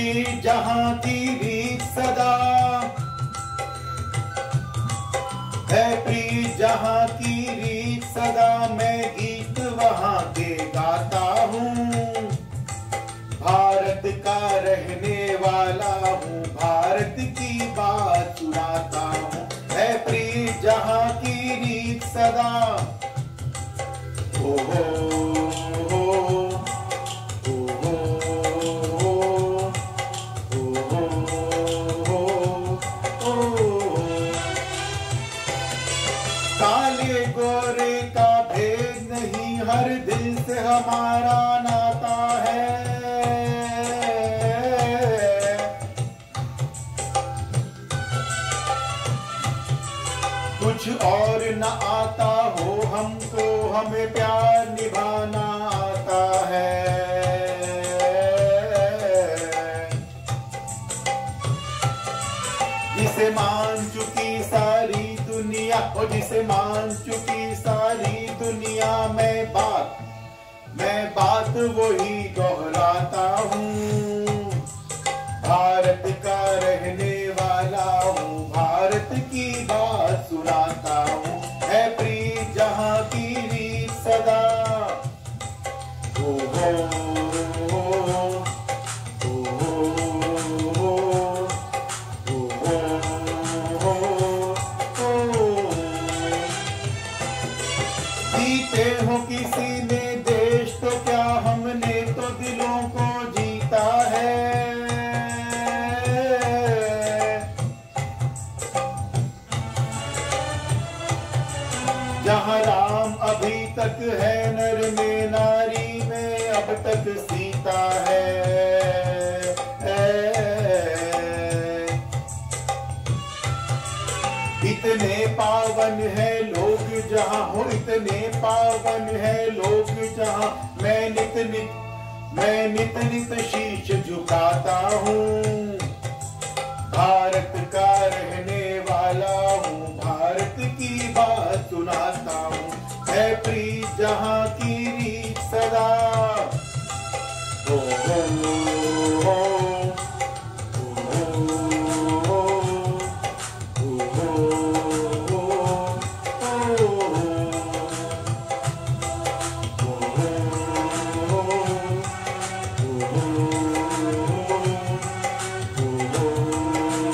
प्रीत जहां की रीत सदा है, प्रीत जहां की रीत सदा, मैं गीत वहां के गाता हूँ। भारत का रहने वाला हूँ, भारत की बात सुनाता हूँ। है प्रीत जहां की रीत सदा। ओ हो हो, ओ हो हो, ओ हो। काले गोरे का भेद नहीं, हर दिल से हमारा नाता है। कुछ और न आता हो हमको, हमें प्यार निभाना आता है। जिसे मान चुकी सारी दुनिया, ओ जिसे मान चुकी सारी दुनिया, मैं बात वही दोहराता हूँ। भारत का रहने वाला हूँ, भारत की बात सुनाता हूँ। है प्रीत जहां की रीत सदा। ओ हो हो, ओ हो हो, जीते हो किसी ने देश तो क्या, हमने तो दिलों को जीता है। जहाँ राम अभी तक है, नर में नारी में अब तक सीता है। इतने पावन है लोग जहाँ हो, इतने पावन है लोग जहाँ, मैं नित नित शीश झुकाता हूँ। भारत का रहने वाला हूँ, भारत की बात सुनाता हूँ। है प्रीत जहां की रीत सदा। ओ हो हो,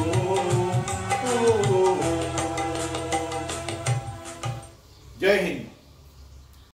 जय हिंद।